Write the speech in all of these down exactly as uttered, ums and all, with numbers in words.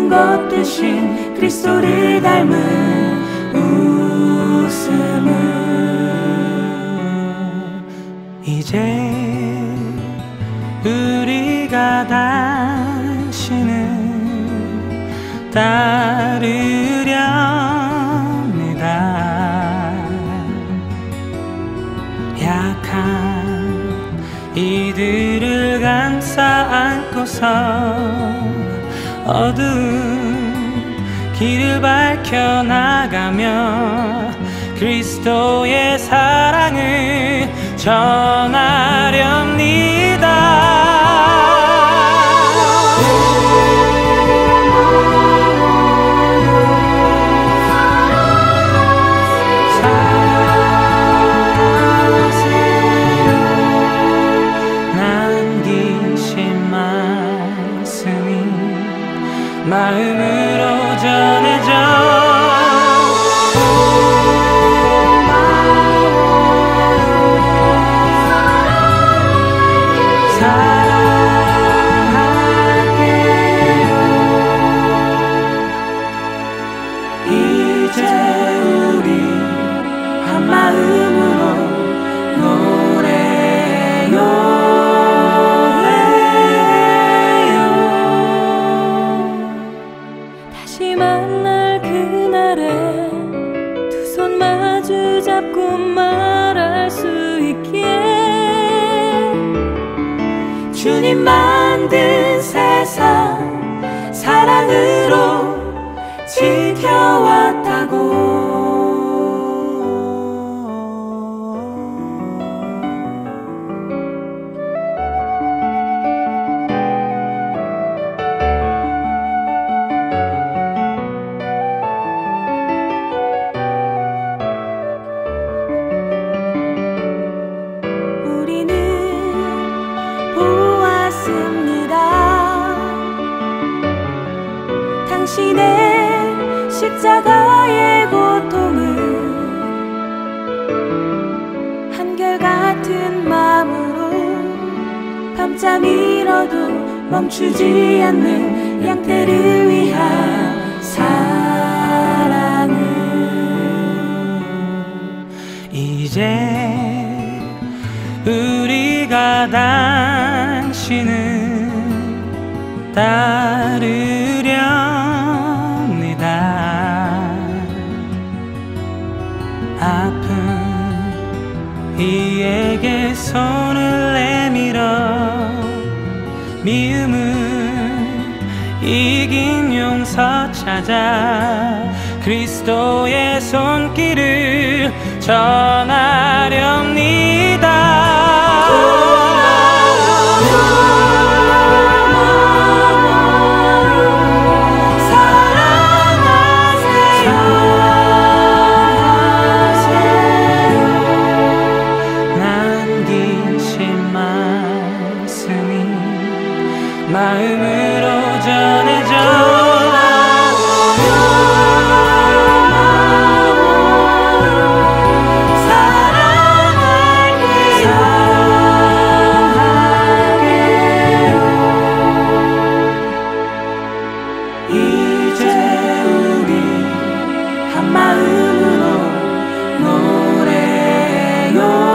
모든 것 대신 그리스도를 닮은 웃음을. 이제 우리가 당신을 따르렵니다. 약한 이들을 감싸 안고서 어두운 길을 밝혀나가며 그리스도의 사랑을 전하렵니다. 마음으로 전해져 사랑할게요. 이제 우리 한 마음으로 노래요. 만날 그날에 두 손 마주 잡고 말할 수 있기에 주님 만든 세상 사랑으로 지켜왔다고. 당신의 십자가의 고통을 한결같은 마음으로 밤잠이라도 멈추지 않는 양떼를 위한 사랑을. 이제 우리가 당신을 따르렵니다. 아픈 이에게 손을 내밀어 미움을 이긴 용서 찾아 그리스도의 손길을 전하렵니다. 마음으로 전해져 사랑할게요. 이제 우리 한 마음으로 노래요.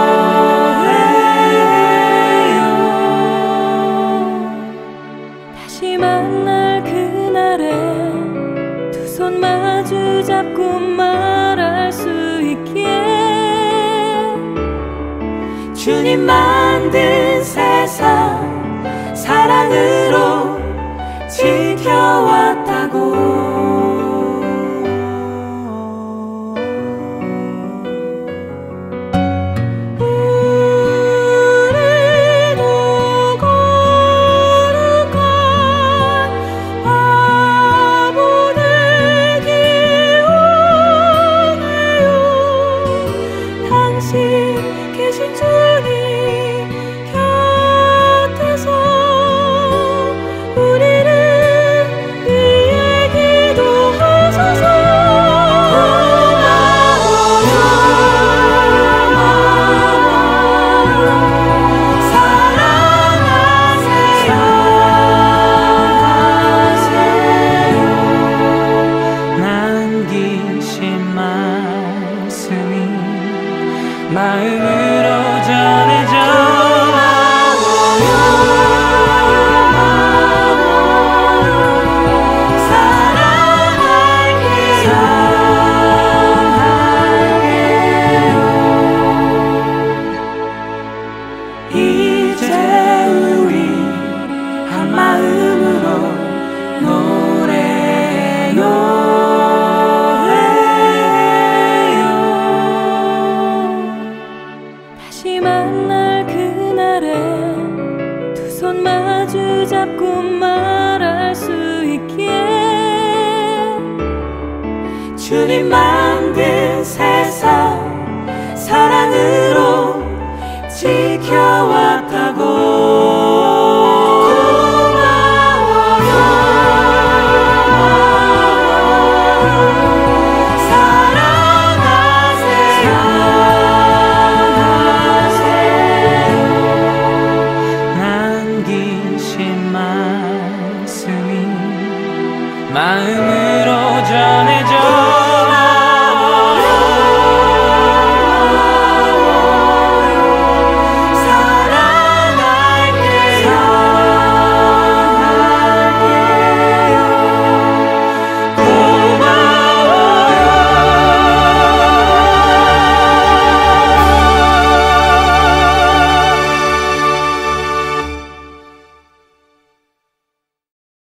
만날 그날에 두 손 마주 잡고 말할 수 있기에 주님 만든 세상 사랑으로 지켜왔다고. 계신 주님 곁에서 주님만